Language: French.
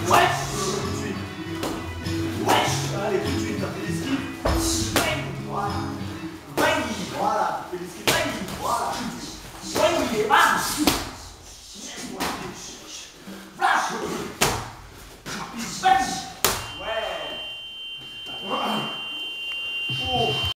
Ouais. Tout de suite. Ouais. Allez, tout de suite, t'as fait l'esquive. Bang. Voilà. Bang. Voilà, tu fais l'esquive. Bang. Voilà. Bang. Et bam.